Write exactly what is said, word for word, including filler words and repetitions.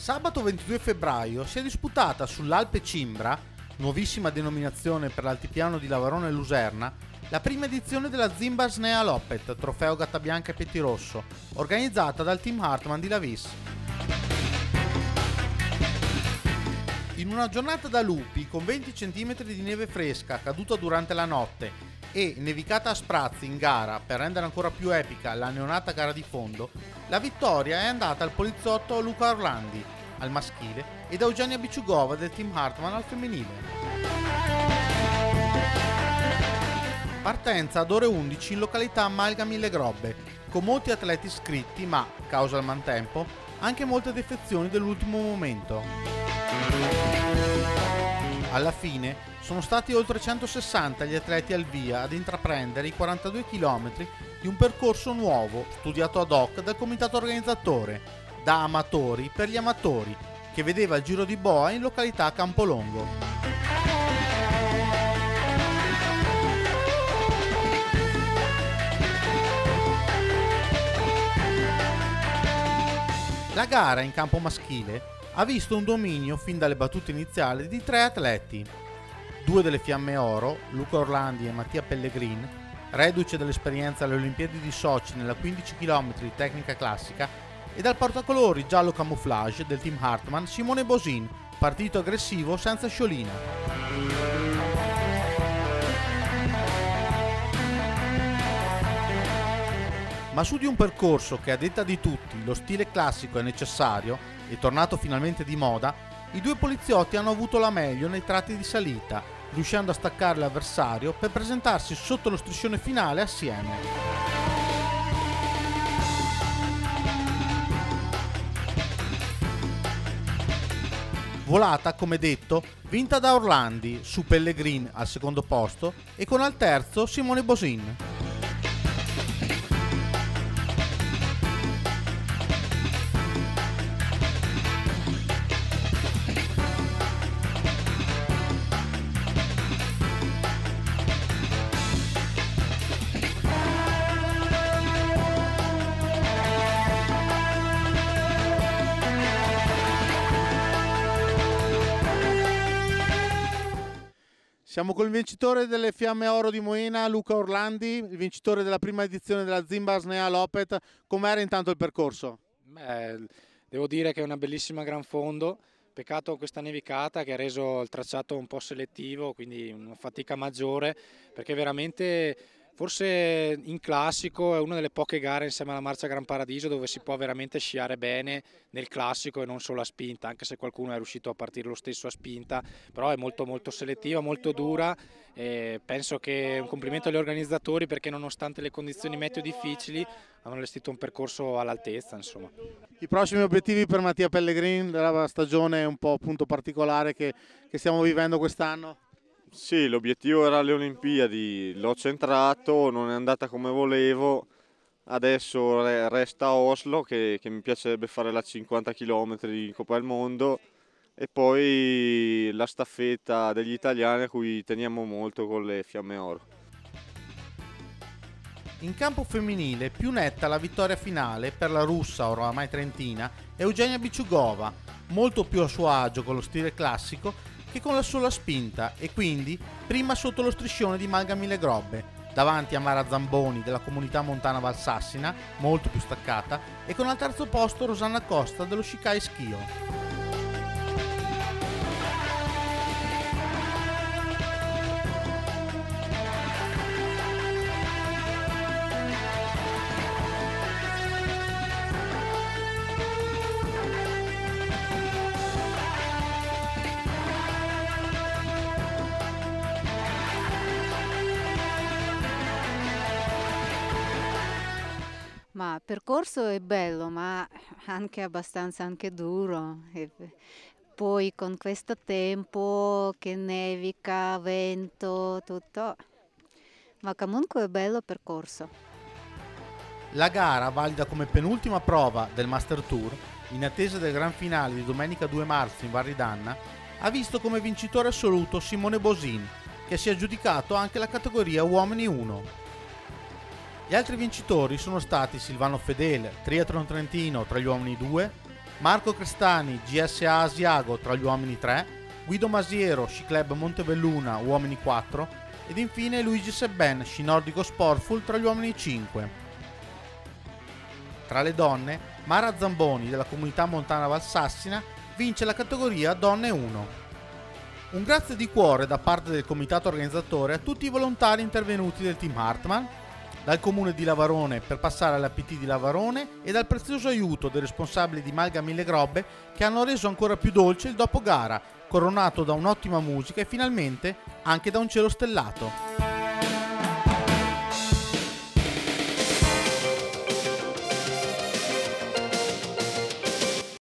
Sabato ventidue febbraio si è disputata sull'Alpe Cimbra, nuovissima denominazione per l'altipiano di Lavarone e Luserna, la prima edizione della Zimbar Snea Loppet, trofeo Gattabianca e Pettirosso, organizzata dal team Hartmann di Lavis. In una giornata da lupi, con venti centimetri di neve fresca caduta durante la notte e nevicata a sprazzi in gara per rendere ancora più epica la neonata gara di fondo, la vittoria è andata al poliziotto Luca Orlandi al maschile ed a Eugenia Biciugova del team Hartmann al femminile. Partenza ad ore undici in località Malga Mille Grobbe, con molti atleti iscritti ma, causa il mantempo, anche molte defezioni dell'ultimo momento. Alla fine sono stati oltre centosessanta gli atleti al via ad intraprendere i quarantadue chilometri di un percorso nuovo, studiato ad hoc dal comitato organizzatore, da amatori per gli amatori, che vedeva il Giro di Boa in località Campolongo. La gara in campo maschile ha visto un dominio fin dalle battute iniziali di tre atleti. Due delle Fiamme Oro, Luca Orlandi e Mattia Pellegrin, reduce dall'esperienza alle Olimpiadi di Sochi nella quindici chilometri di tecnica classica, e dal portacolori giallo camouflage del team Hartmann Simone Bosin, partito aggressivo senza sciolina. Ma su di un percorso che a detta di tutti lo stile classico è necessario e tornato finalmente di moda, i due poliziotti hanno avuto la meglio nei tratti di salita, riuscendo a staccare l'avversario per presentarsi sotto lo striscione finale assieme. Volata, come detto, vinta da Orlandi, su Pellegrin al secondo posto e con al terzo Simone Bosin. Siamo col vincitore delle Fiamme Oro di Moena, Luca Orlandi, il vincitore della prima edizione della Zimbar Snea Loppet. Com'era intanto il percorso? Beh, devo dire che è una bellissima gran fondo, peccato questa nevicata che ha reso il tracciato un po' selettivo, quindi una fatica maggiore, perché veramente forse in classico è una delle poche gare insieme alla Marcia Gran Paradiso dove si può veramente sciare bene nel classico e non solo a spinta, anche se qualcuno è riuscito a partire lo stesso a spinta, però è molto molto selettiva, molto dura, e penso che un complimento agli organizzatori perché nonostante le condizioni meteo difficili hanno allestito un percorso all'altezza, insomma. I prossimi obiettivi per Mattia Pellegrin della stagione un po' appunto particolare che, che stiamo vivendo quest'anno? Sì, l'obiettivo era le Olimpiadi, l'ho centrato, non è andata come volevo, adesso resta Oslo che, che mi piacerebbe fare la cinquanta chilometri in Coppa del Mondo e poi la staffetta degli italiani a cui teniamo molto con le Fiamme Oro. In campo femminile più netta la vittoria finale per la russa oramai trentina Eugenia Biciugova, molto più a suo agio con lo stile classico che con la sola spinta e quindi prima sotto lo striscione di Malga Mille Grobbe, davanti a Mara Zamboni della comunità montana Valsassina, molto più staccata, e con al terzo posto Rosanna Costa dello Shikai Schio. Ma il percorso è bello, ma anche abbastanza anche duro. E poi con questo tempo che nevica, vento, tutto. Ma comunque è bello il percorso. La gara, valida come penultima prova del Master Tour, in attesa del gran finale di domenica due marzo in Val Ridanna, ha visto come vincitore assoluto Simone Bosin, che si è aggiudicato anche la categoria Uomini uno. Gli altri vincitori sono stati Silvano Fedele, Triathlon Trentino tra gli uomini due, Marco Crestani, G S A Asiago tra gli uomini tre, Guido Masiero, Sci Club Montebelluna, uomini quattro ed infine Luigi Sebben, Sci Nordico Sportful tra gli uomini cinque. Tra le donne, Mara Zamboni della Comunità Montana Valsassina vince la categoria Donne uno. Un grazie di cuore da parte del comitato organizzatore a tutti i volontari intervenuti del team Hartmann, dal comune di Lavarone per passare alla P T di Lavarone e dal prezioso aiuto dei responsabili di Malga Mille Grobbe che hanno reso ancora più dolce il dopo gara, coronato da un'ottima musica e finalmente anche da un cielo stellato.